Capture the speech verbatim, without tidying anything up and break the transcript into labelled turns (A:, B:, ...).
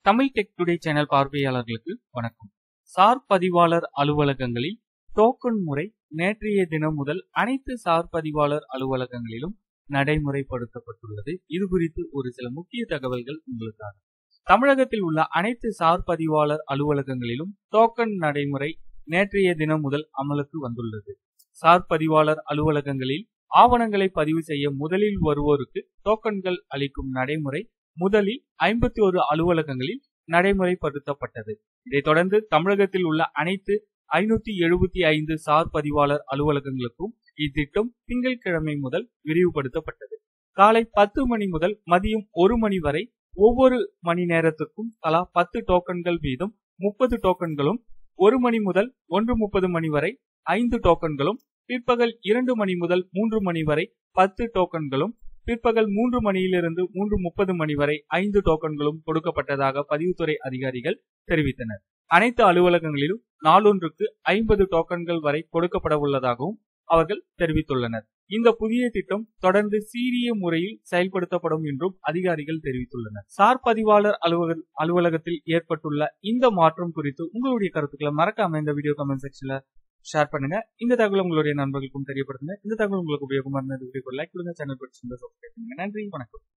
A: Tamil tech today channel பார்வையாளர்களுக்கு வணக்கம். Sir பதிவாளர் அலுவலகங்களில் டோக்கன் முறை நேற்றைய தினம் முதல் அனைத்து சார் பதிவாளர் அலுவலகங்களிலும் நடைமுறைப்படுத்தப்பட்டுள்ளது. இது குறித்து ஒரு சில முக்கிய தகவல்கள் உங்களுக்காக. தமிழகத்தில் உள்ள அனைத்து சார் பதிவாளர் அலுவலகங்களிலும் டோக்கன் நடைமுறை நேற்றைய தினம் முதல் அமலுக்கு வந்துள்ளது. சார் பதிவாளர் அலுவலகங்களில் ஆவணங்களை பதிவு செய்ய முதலில் வருவோருக்கு டோக்கன்கள் அளிக்கும் நடைமுறை முதலில் ஐம்பத்தி ஒரு அலுவலகங்களில் நடைமுறைப்படுத்தப்பட்டது. இதைத் தொடர்ந்து தமிழகத்தில் உள்ள அனைத்து ஐநூத்தி எழுபத்தி ஐந்து சார் பதிவாளர் அலுவலகங்களுக்கும் இத்திட்டம் திங்கட்கிழமை முதல் விரிவுபடுத்தப்பட்டது. காலை பத்து மணி முதல் மதியம் ஒரு மணி வரை ஒவ்வொரு மணி நேரத்திற்கும் தலா பத்து டோக்கன்கள் வீதம் முப்பது டோக்கன்களும், ஒரு மணி முதல் ஒன்று முப்பது மணி வரை ஐந்து டோக்கன்களும், பிற்பகல் இரண்டு மணி முதல் மூன்று மணி வரை பத்து டோக்கன்களும், பிற்பகல் மூன்று மணியிலிருந்து மூன்று முப்பது மணி வரை ஐந்து டோக்கன்களும் கொடுக்கப்பட்டதாக பதிவுத்துறை அதிகாரிகள் தெரிவித்தனர். அனைத்து அலுவலகங்களிலும் நாளொன்றுக்கு ஐம்பது டோக்கன்கள் வரை கொடுக்கப்பட உள்ளதாகவும் அவர்கள் தெரிவித்துள்ளனர். இந்த புதிய திட்டம் தொடர்ந்து சீரிய முறையில் செயல்படுத்தப்படும் என்றும் அதிகாரிகள் தெரிவித்துள்ளனர். சார் பதிவாளர் அலுவலக அலுவலகத்தில் ஏற்பட்டுள்ள இந்த மாற்றம் குறித்து உங்களுடைய கருத்துக்களை மறக்காம இந்த வீடியோ கமெண்ட் செக்ஷன்ல ஷேர் பண்ணுங்க. இந்த தகவல் உங்களுடைய நண்பர்களுக்கும் தெரியப்படுத்துங்க. இந்த தகவல் உங்களுக்கு உபயோகமா இருந்தது லைக் கொடுங்க, சேனல் பிடிச்சிருந்தா சப்ஸ்கிரைப் பண்ணுங்க. நன்றி, வணக்கம்.